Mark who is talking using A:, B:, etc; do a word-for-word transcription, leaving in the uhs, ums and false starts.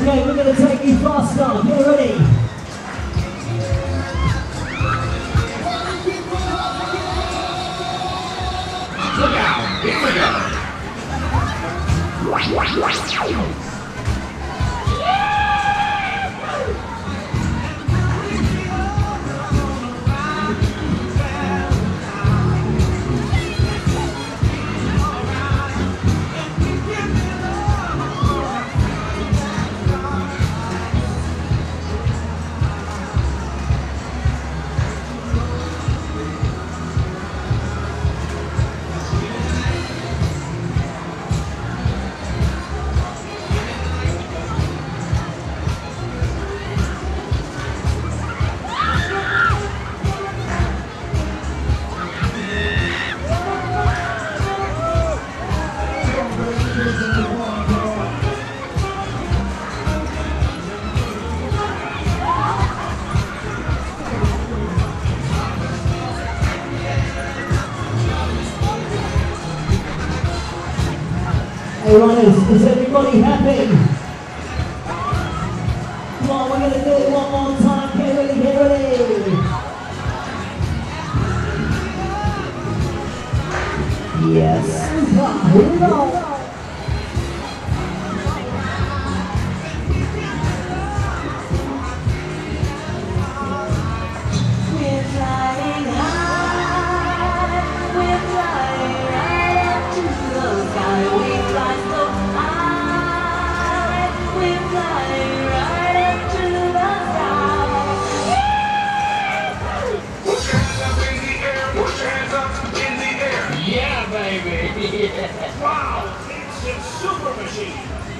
A: Okay, we're going to take you faster. Get ready.
B: Look out! Here we go!
A: Hey runners, is everybody happy? Come on, we're going to do it one more time. Get ready, get ready. Yes. Here we go.
C: We're flying high, we're flying right up to the sky. We fly so high, we're flying right up to the sky.
B: Put your hands up in the air, put your hands up in the air. Yeah, baby.
D: Wow, it's a super machine.